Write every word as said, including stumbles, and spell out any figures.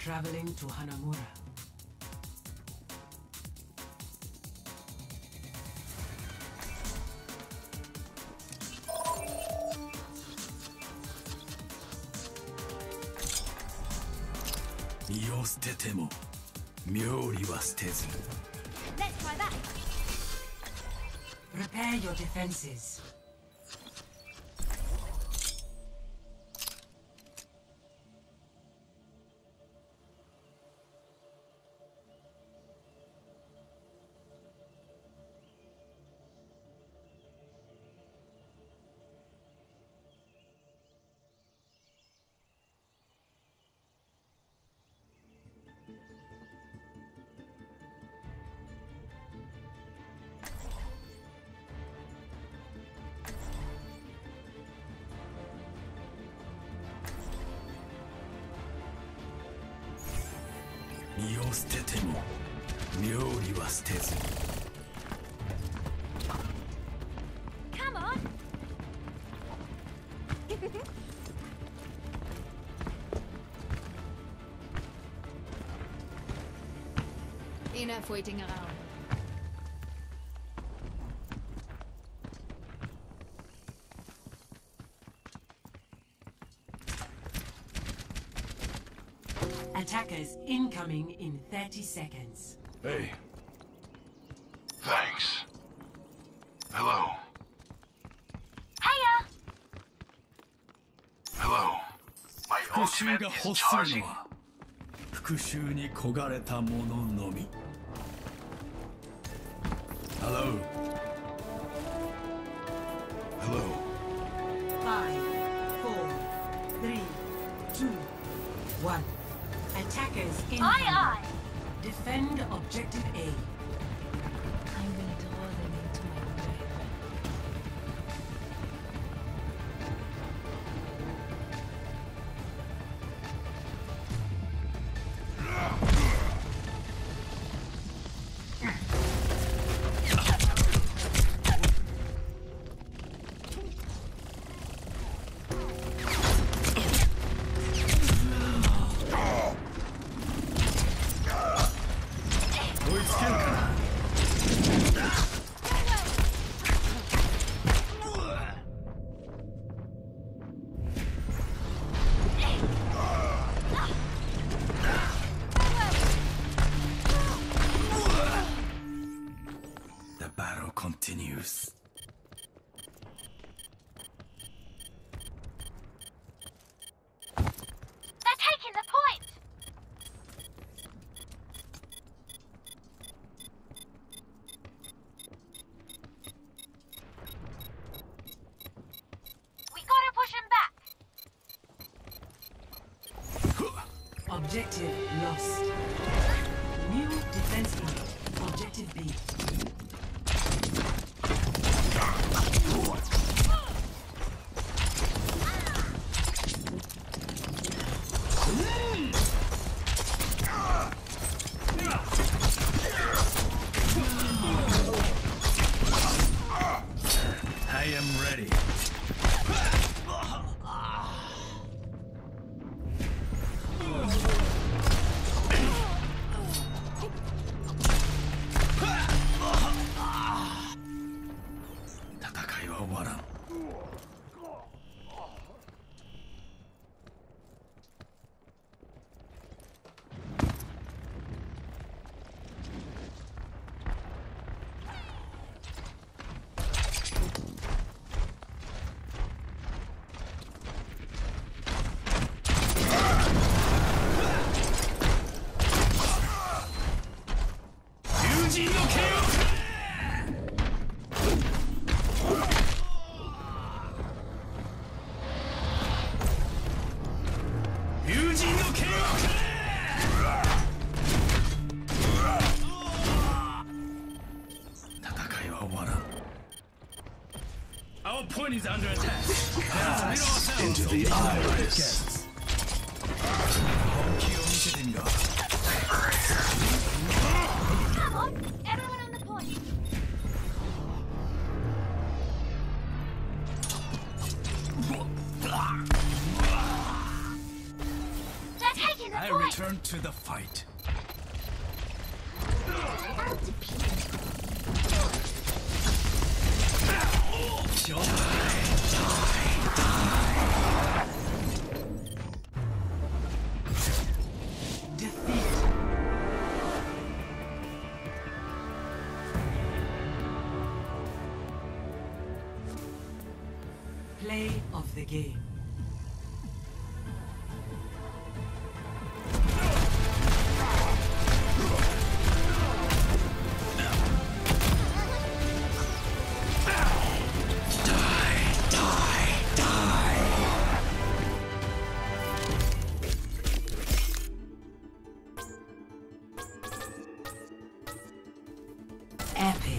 traveling to Hanamura. Let's try that. Prepare your defenses. Come on. Enough waiting around. Attackers incoming in thirty seconds. Hey. Thanks. Hello. Hiya! Hello. My ultimate is charging. 復讐に焦がれた者のみ Hello. Hello. Five, four, three, two, one. Attackers incoming. Aye, aye. Defend objective A. I'm gonna draw them into my web. Continues. They're taking the point! We gotta push him back! Objective lost. New defense unit. Objective B. I am ready. Our point is under attack. Pass into the iris. Come on! Everyone on the point! They're taking the I point! Return to the fight. Play of the game. Epic.